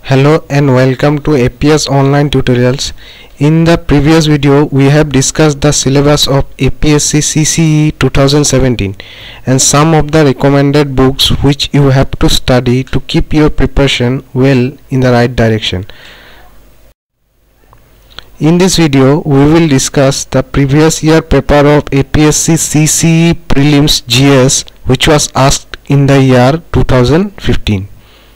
Hello and welcome to APS Online Tutorials. In the previous video, we have discussed the syllabus of APSC CCE 2017 and some of the recommended books which you have to study to keep your preparation well in the right direction. In this video, we will discuss the previous year paper of APSC CCE Prelims GS which was asked in the year 2015.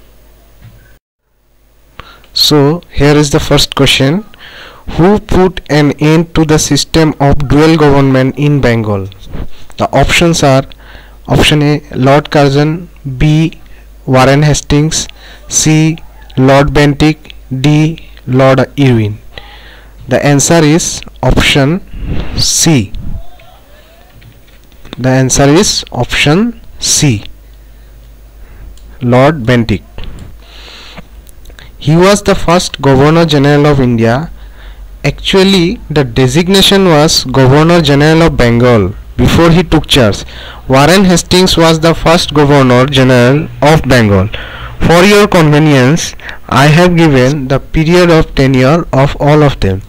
So here is the first question. Who put an end to the system of dual government in Bengal? The options are option A Lord Curzon, B Warren Hastings, C Lord Bentinck, D Lord Irwin. The answer is option C. The answer is option C, Lord Bentinck. He was the first Governor General of India. Actually, the designation was Governor General of Bengal before he took charge. Warren Hastings was the first Governor General of Bengal. For your convenience, I have given the period of tenure of all of them.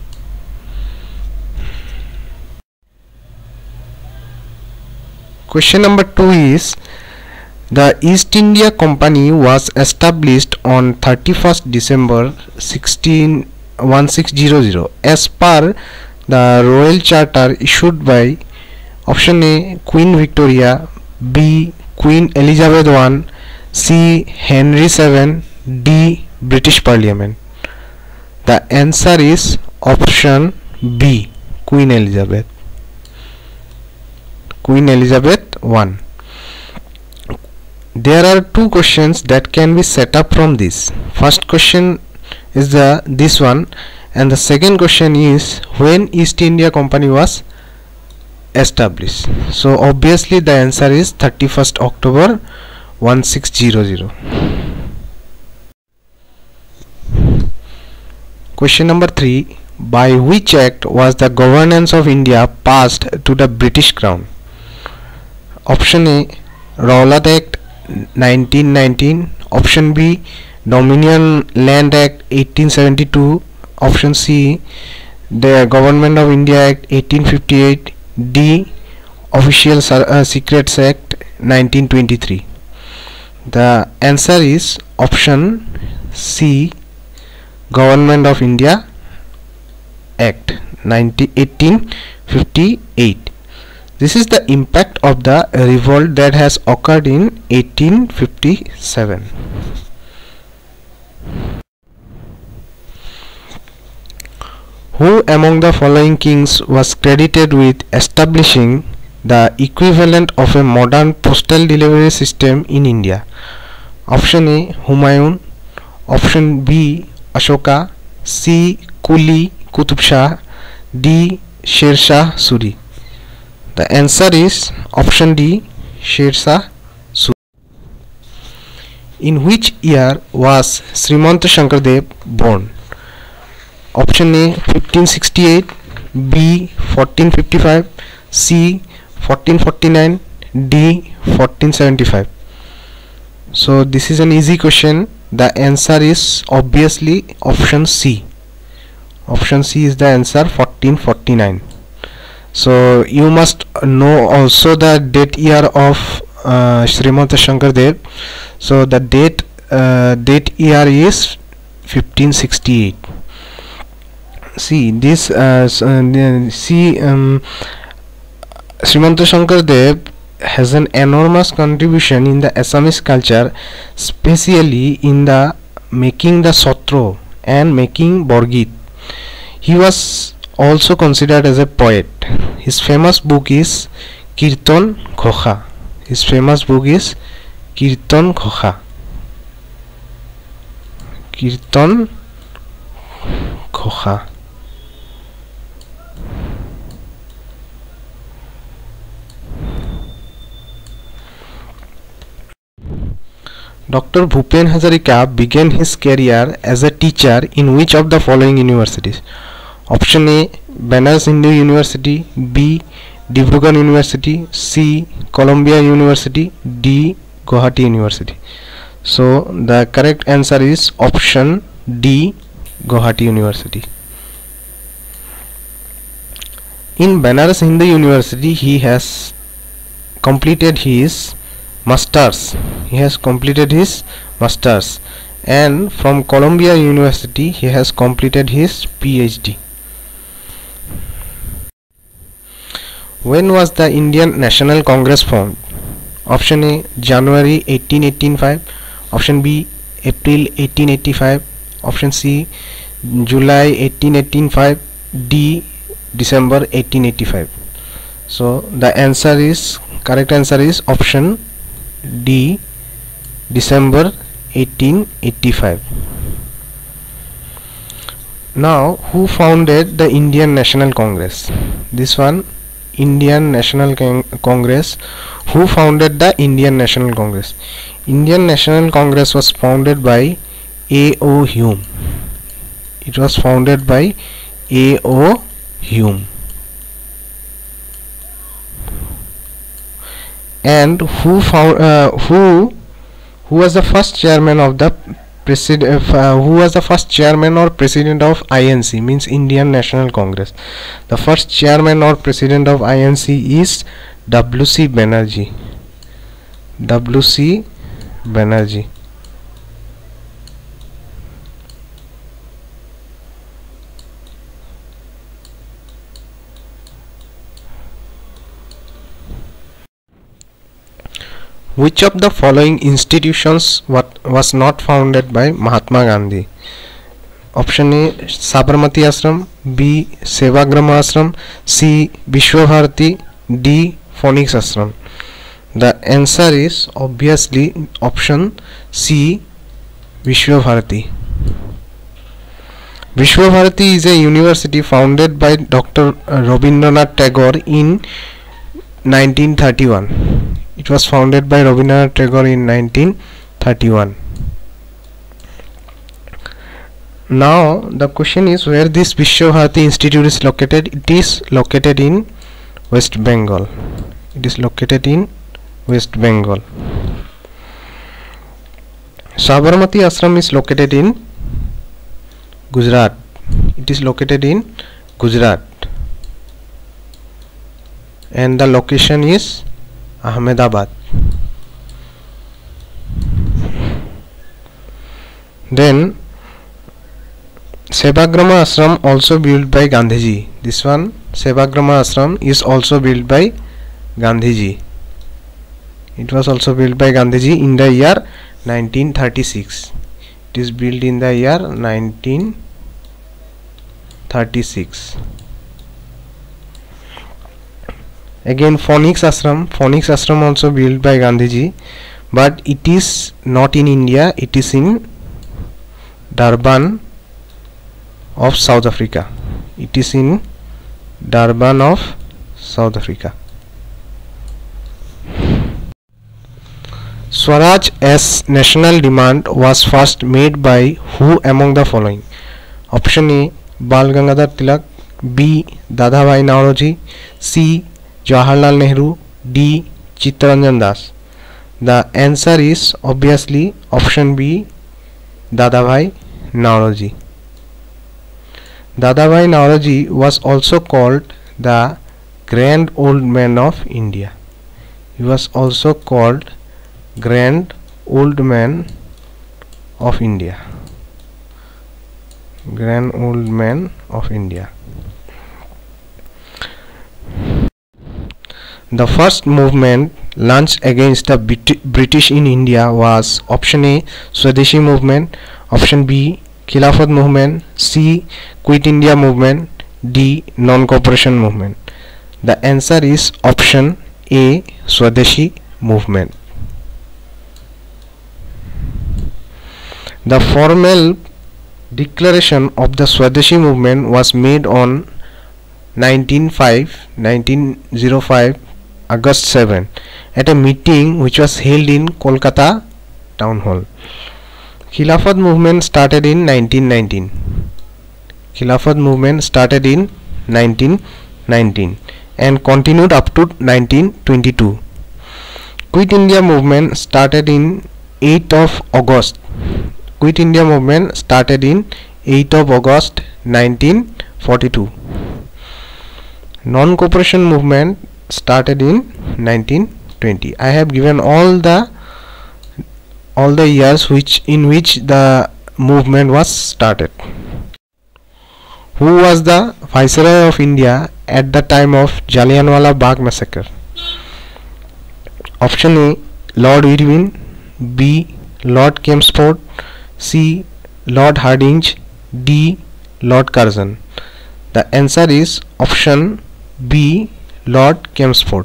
Question number 2 is, the East India Company was established on 31st December 1600 as per the Royal Charter issued by option A Queen Victoria, B Queen Elizabeth I, C Henry VII, D British Parliament. The answer is option B, Queen Elizabeth. Queen Elizabeth I. There are two questions that can be set up from this. First question is this one, and the second question is when East India Company was established. So obviously the answer is 31st October 1600. Question number 3. By which act was the governance of India passed to the British Crown? Option A Rowlatt Act 1919, option B Dominion Land Act 1872, option C the Government of India Act 1858, D Official Secrets Act 1923. The answer is option C, Government of India Act 1858. This is the impact of the revolt that has occurred in 1857. Who among the following kings was credited with establishing the equivalent of a modern postal delivery system in India? Option A Humayun, option B Ashoka, C Quli Qutub Shah, D Sher Shah Suri. The answer is option D, Sher Shah Suri. In which year was Srimanta Shankardev born? Option A 1568, B 1455, C 1449, D 1475. So this is an easy question. The answer is obviously option C. Option C is the answer, 1449. So you must know also the date year of Srimanta Shankardev. So the date year is 1568. See this. Srimanta Shankardev has an enormous contribution in the Assamese culture, especially in the making the Sotro and making Borgit. He was also considered as a poet. His famous book is Kirtan Ghosha. His famous book is Kirtan Ghosha. Kirtan Ghosha. Dr. Bhupen Hazarika began his career as a teacher in which of the following universities? Option A Banaras Hindu University, B Dibrugarh University, C Columbia University, D Guwahati University. So the correct answer is option D, Guwahati University. In Banaras Hindu University he has completed his masters. And from Columbia University he has completed his PhD. When was the Indian National Congress formed? Option A, January 1885. Option B, April 1885. Option C, July 1885. D, December 1885. So the correct answer is option D, December 1885. Now, who founded the Indian National Congress? This one, Indian National Congress. Who founded the Indian National Congress? Indian National Congress was founded by A.O. Hume. It was founded by A.O. Hume. And who was the first chairman of the president? Who was the first chairman or president of INC? Means Indian National Congress. The first chairman or president of INC is W.C. Banerjee. W.C. Banerjee. Which of the following institutions was not founded by Mahatma Gandhi? Option A, Sabarmati Ashram. B, Sevagrama Ashram. C, Vishwabharati. D, Phoenix Ashram. The answer is obviously option C, Vishwabharati. Vishwabharati is a university founded by Dr. Rabindranath Tagore in 1931. It was founded by Rabindranath Tagore in 1931. Now the question is where this Vishwabharati Institute is located. It is located in West Bengal. Sabarmati Ashram is located in Gujarat. And the location is Ahmedabad. Then Sevagrama Ashram also built by Gandhiji. This one, Sevagrama Ashram, is also built by Gandhiji. It was also built by Gandhiji in the year 1936. It is built in the year 1936. Again, Phoenix Ashram also built by Gandhiji, but it is not in India. It is in Durban of South Africa. Swaraj as national demand was first made by who among the following? Option A, Bal Gangadhar Tilak. B, Dadabhai Naoroji. C, Jawaharlal Nehru. D, Chittaranjan Das. The answer is obviously option B, Dadabhai Naoroji. Dadabhai Naoroji was also called the Grand Old Man of India. He was also called Grand Old Man of India. Grand Old Man of India. The first movement launched against the British in India was option A, Swadeshi movement. Option B, Khilafat movement. C, Quit India movement. D, non-cooperation movement. The answer is option A, Swadeshi movement. The formal declaration of the Swadeshi movement was made on 1905 August 7 at a meeting which was held in Kolkata Town Hall. Khilafat movement started in 1919. And continued up to 1922. Quit India movement started in 8th of August. Quit India movement started in 8th of August 1942. Non-cooperation movement started in 1920. I have given all the years in which the movement was started. Who was the Viceroy of India at the time of Jallianwala Bagh massacre? Option A, Lord Irwin, B, Lord Chelmsford, C, Lord Hardinge, D, Lord Curzon. The answer is option B, Lord Chelmsford.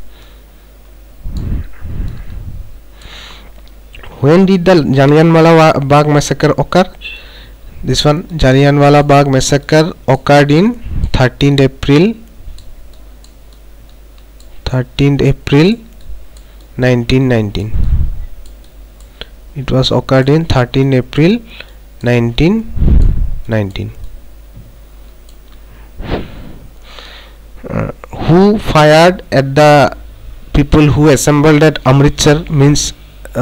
When did the Jallianwala Bagh massacre occur? This one, Jallianwala Bagh massacre occurred in 13th April 1919. It was occurred in 13th April 1919. Who fired at the people who assembled at Amritsar means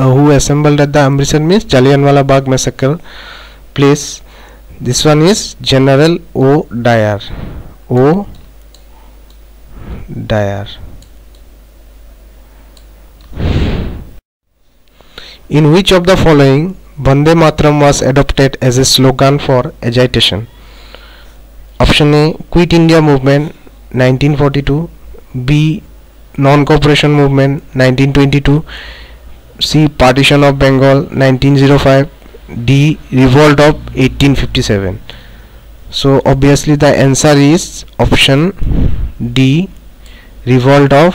Jallianwala Bagh massacre place? This one is General O. Dyer. In which of the following Vande Mataram was adopted as a slogan for agitation? Option A, Quit India movement 1942, B, Non-Cooperation movement 1922, C, Partition of Bengal 1905, D, Revolt of 1857. So obviously the answer is option D, Revolt of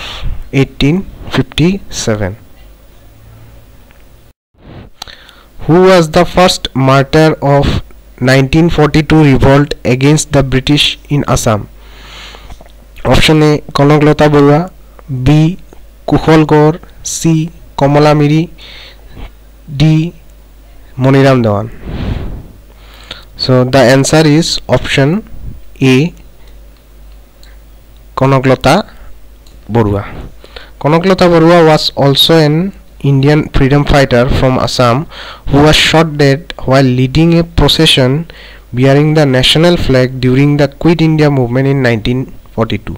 1857. Who was the first martyr of 1942 revolt against the British in Assam? Option A, Kanaklata Barua, B, Kushal Kaur, C, Kamala Miri, D, Moniram Dewan. So the answer is option A, Kanaklata Barua. Kanaklata Barua was also an Indian freedom fighter from Assam who was shot dead while leading a procession bearing the national flag during the Quit India movement in 1942.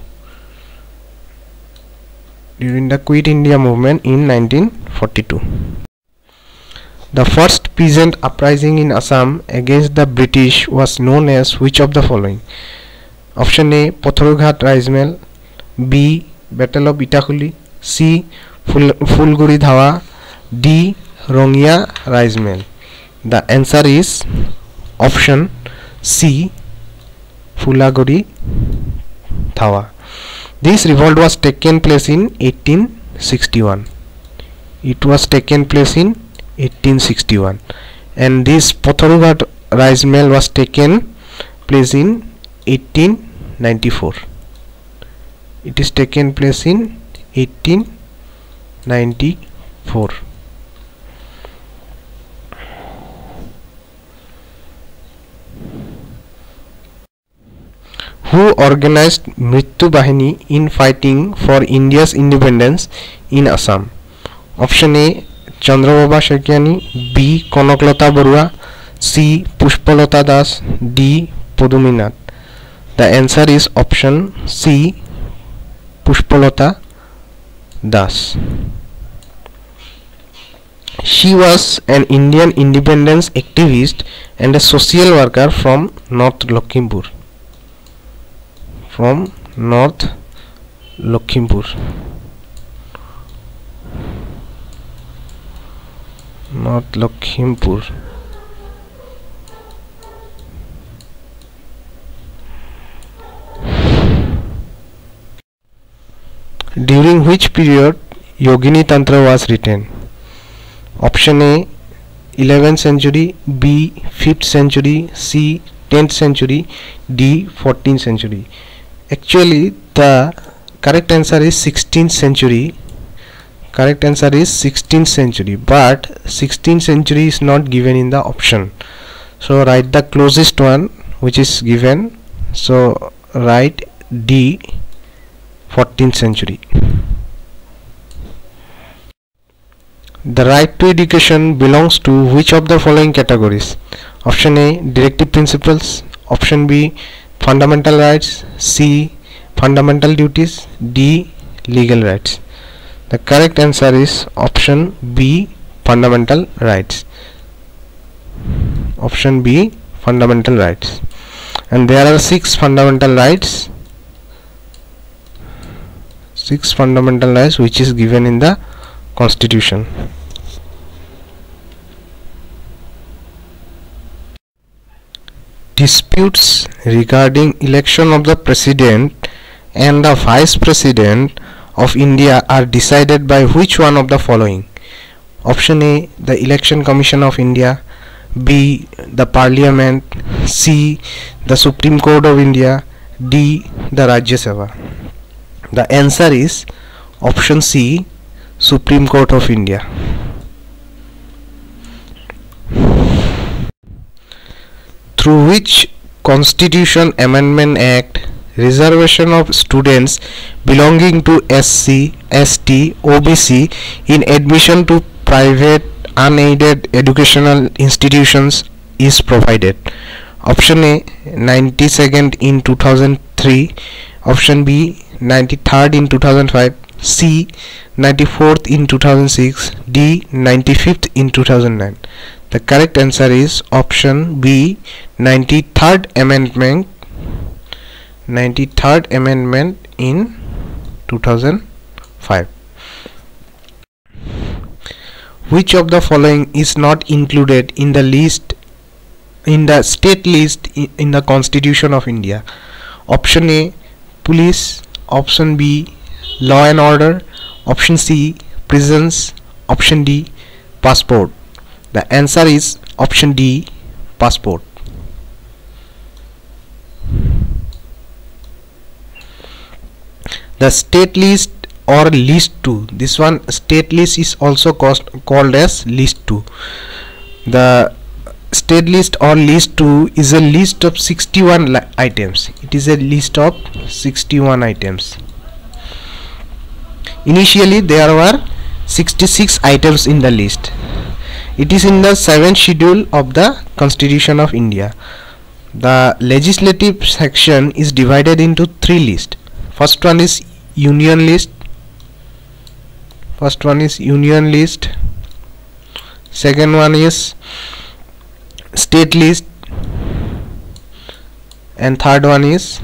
The first peasant uprising in Assam against the British was known as which of the following? Option A, Patharghat Rice Mill, B, Battle of Itakhuli, C, Fulguri Dhawa, D, Rongia Rice Mill. The answer is option C, Fulaguri Dhawa. This revolt was taken place in 1861. And this Patharghat Rice Mill was taken place in 1894. It is taken place in 1894. Who organized Mrityu Bahini in fighting for India's independence in Assam? Option A, Chandrababa Shekiani, B, Kanaklata Barua, C, Pushpalata Das, D, Poduminath. The answer is option C, Pushpalata Das. She was an Indian independence activist and a social worker from North Lakhimpur. During which period Yogini Tantra was written? Option A, 11th century, B, 5th century, C, 10th century, D, 14th century. Actually the correct answer is 16th century. But 16th century is not given in the option. So write the closest one which is given. So write D, 14th century. The right to education belongs to which of the following categories? Option A, directive principles. Option B, fundamental rights. C, fundamental duties. D, legal rights. The correct answer is option B, fundamental rights. Option B, fundamental rights. And there are 6 fundamental rights. 6 fundamental rights which is given in the Constitution. Disputes regarding election of the President and the Vice President of India are decided by which one of the following? Option A, the Election Commission of India. B, the Parliament. C, the Supreme Court of India. D, the Rajya Sabha. The answer is option C, Supreme Court of India. Through which Constitution Amendment Act reservation of students belonging to SC, ST, OBC in admission to private unaided educational institutions is provided? Option A, 92nd in 2003. Option B, 93rd in 2005. C, 94th in 2006. D, 95th in 2009. The correct answer is option B, 93rd amendment. 93rd amendment in 2005. Which of the following is not included in the list, in the state list in the Constitution of India? Option A, police. Option B, law and order. Option C, prisons. Option D, passport. The answer is option D, passport. The state list or list 2, this one state list is also called as list 2. The state list or list 2 is a list of 61 items. It is a list of 61 items. Initially there were 66 items in the list. It is in the 7th schedule of the Constitution of India. The legislative section is divided into 3 lists. First one is union list. Second one is state list, and third one is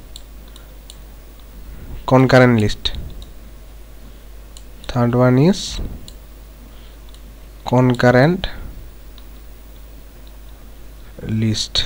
concurrent list. Third one is concurrent list.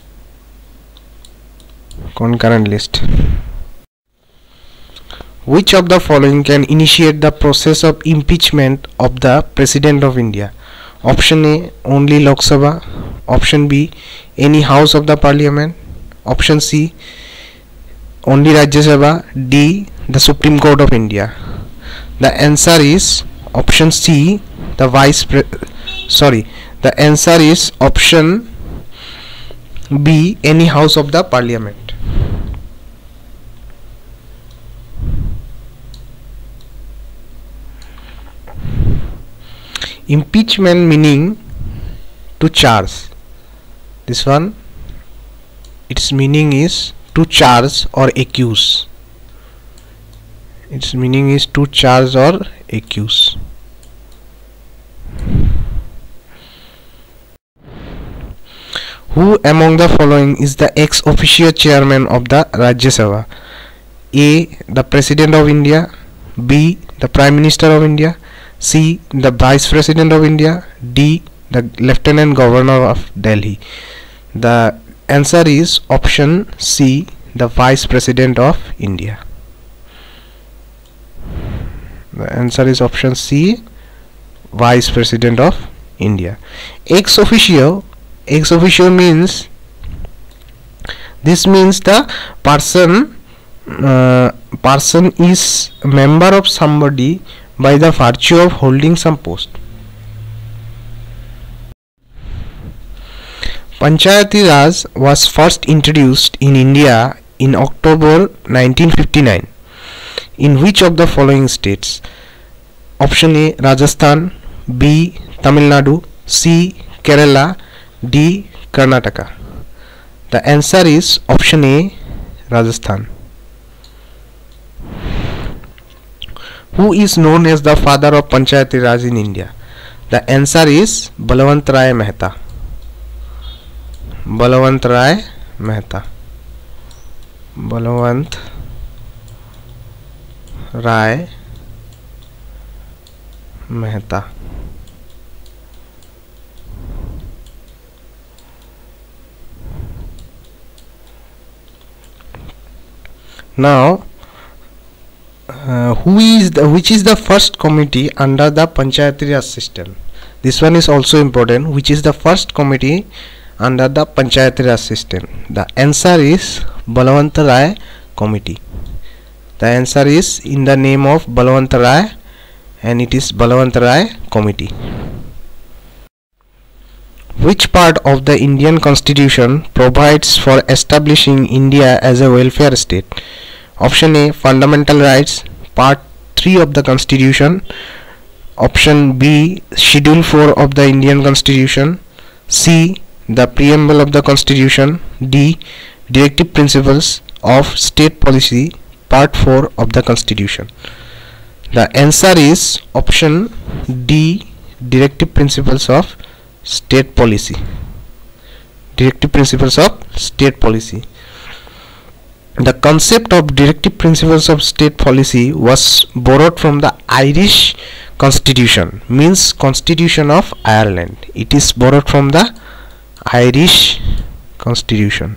Which of the following can initiate the process of impeachment of the President of India? Option A, only Lok Sabha. Option B, any house of the Parliament. Option C, only Rajya Sabha. D, the Supreme Court of India. The answer is option C, the the answer is option B, any house of the Parliament. Impeachment meaning to charge. This one, its meaning is to charge or accuse. Its meaning is to charge or accuse. Who among the following is the ex officio chairman of the Rajya Sabha? A, the President of India. B, the Prime Minister of India. C, the Vice President of India. D, the Lieutenant Governor of Delhi. The answer is option C, the Vice President of India. The answer is option C, Vice President of India. Ex officio means, this means the person is a member of somebody by the virtue of holding some post. Panchayati Raj was first introduced in India in October 1959. In which of the following states? Option A, Rajasthan. B. Tamil Nadu, C. Kerala, D. Karnataka. The answer is option A, Rajasthan. Who is known as the father of Panchayati Raj in India? The answer is Balwant Rai Mehta. Balwant Rai Mehta. Balwant Rai Mehta. Now, which is the first committee under the Panchayati Raj system? This one is also important. Which is the first committee under the Panchayati Raj system? The answer is Balwant Rai Committee. The answer is in the name of Balwant Rai, and it is Balwant Rai Committee. Which part of the Indian Constitution provides for establishing India as a welfare state? Option A, Fundamental Rights, Part 3 of the Constitution. Option B, Schedule 4 of the Indian Constitution. C, the Preamble of the Constitution. D, Directive Principles of State Policy, Part 4 of the Constitution. The answer is option D, Directive Principles of State Policy. Directive Principles of State Policy. The concept of Directive Principles of State Policy was borrowed from the Irish Constitution, means Constitution of Ireland. It is borrowed from the Irish Constitution.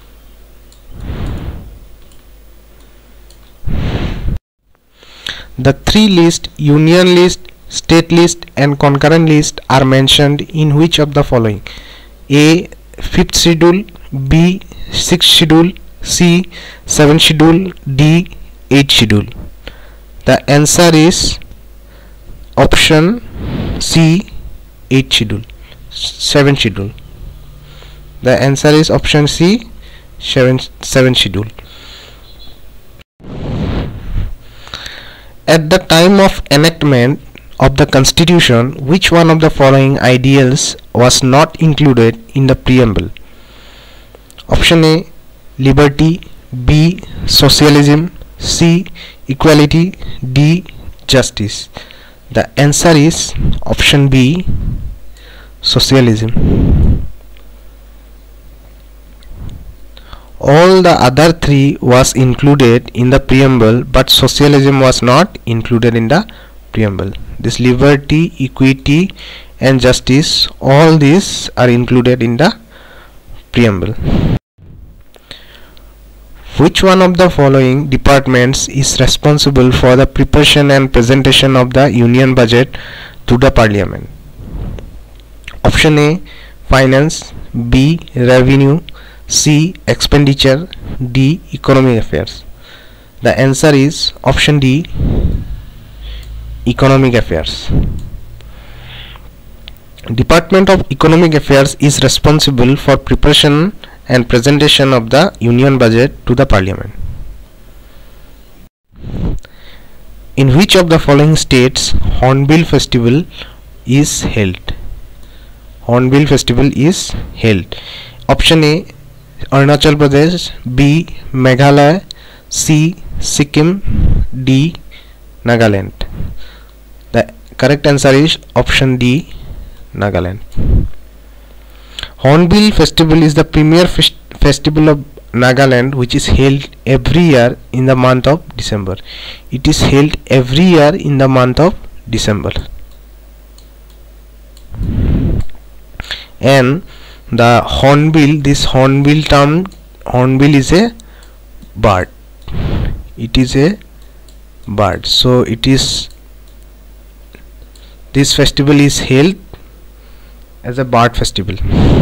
The three lists, Union list, State list and concurrent list, are mentioned in which of the following? A, 5th schedule, B, 6th schedule, C, 7th schedule, D, 8th schedule. The answer is option C, 8th schedule, 7th schedule. The answer is option C, 7th schedule. At the time of enactment of the Constitution, which one of the following ideals was not included in the preamble? Option A, liberty, B, socialism, C, equality, D, justice. The answer is option B, socialism. All the other three was included in the preamble, but socialism was not included in the preamble. This liberty, equity and justice, all these are included in the preamble. Which one of the following departments is responsible for the preparation and presentation of the Union Budget to the Parliament? Option A, Finance, B, Revenue, C, Expenditure, D, Economic Affairs. The answer is option D, Economic Affairs. Department of Economic Affairs is responsible for preparation and presentation of the Union Budget to the Parliament. In which of the following states Hornbill Festival is held? Hornbill Festival is held. Option A, Arunachal Pradesh, B, Meghalaya, C, Sikkim, D, Nagaland. The correct answer is option D, Nagaland. Hornbill Festival is the premier festival of Nagaland, which is held every year in the month of December. It is held every year in the month of December. And the hornbill, this hornbill term, hornbill is a bird. It is a bird. So it is, this festival is held as a bird festival.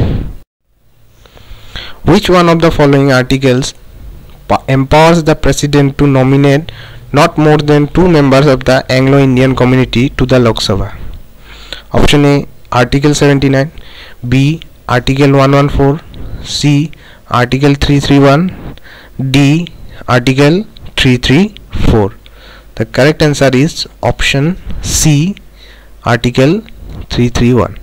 Which one of the following articles empowers the President to nominate not more than 2 members of the Anglo-Indian community to the Lok Sabha? Option A, Article 79, B, Article 114, C, Article 331, D, Article 334. The correct answer is option C, Article 331.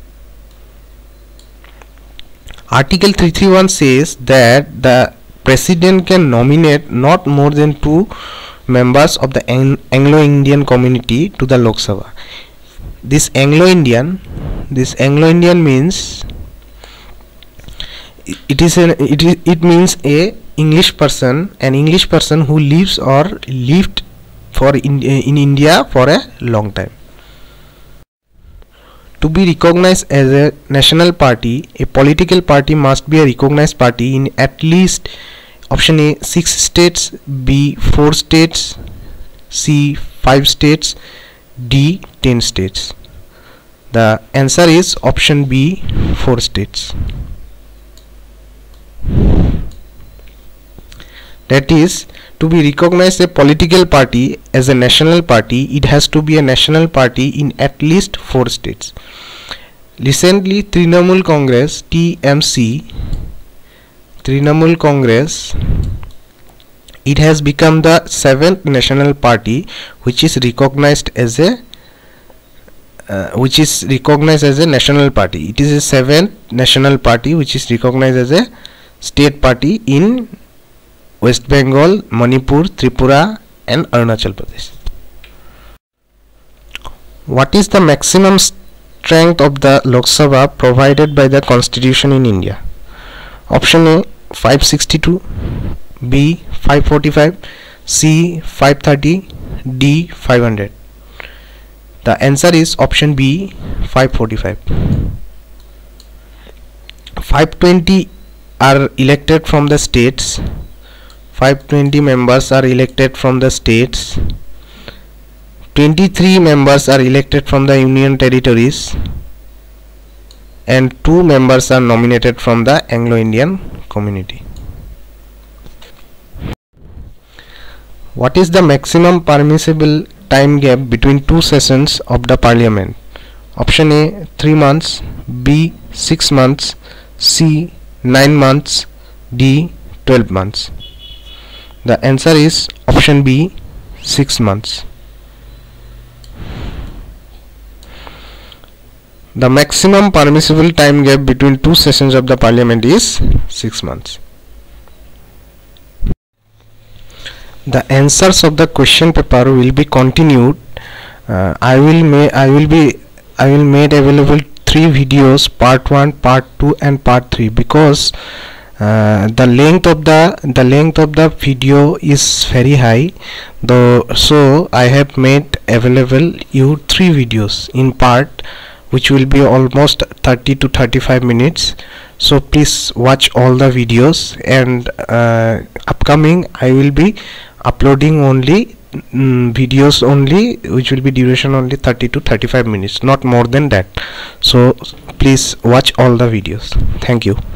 Article 331 says that the President can nominate not more than 2 members of the Anglo-Indian community to the Lok Sabha. This Anglo-Indian means it means an English person who lives or lived in India for a long time. To be recognized as a national party, a political party must be a recognized party in at least option A 6 states, B 4 states, C 5 states, D 10 states. The answer is option B 4 states. That is, to be recognized a political party as a national party, it has to be a national party in at least 4 states. Recently, Trinamool Congress (TMC), it has become the 7th national party which is recognized as a national party. It is a 7th national party which is recognized as a state party in West Bengal, Manipur, Tripura and Arunachal Pradesh. What is the maximum strength of the Lok Sabha provided by the Constitution in India? Option A 562, B 545, C 530, D 500. The answer is option B 545. 520 are elected from the states. 520 members are elected from the states. 23 members are elected from the union territories and 2 members are nominated from the Anglo-Indian community. What is the maximum permissible time gap between 2 sessions of the parliament? Option A 3 months, B 6 months, C 9 months, D 12 months. The answer is option B 6 months. The maximum permissible time gap between 2 sessions of the parliament is 6 months. The answers of the question paper will be continued. I will make available 3 videos, part 1, part 2 and part 3, because the length of the video is very high, so I have made available you 3 videos in part which will be almost 30 to 35 minutes. So please watch all the videos, and upcoming I will be uploading only videos only which will be duration only 30 to 35 minutes, not more than that. So please watch all the videos. Thank you.